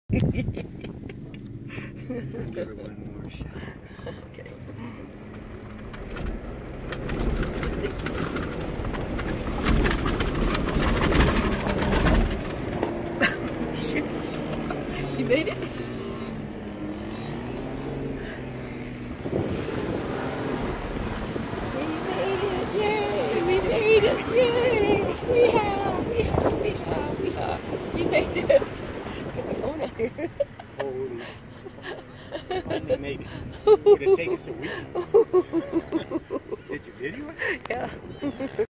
Give her one more shot. Okay. You made it?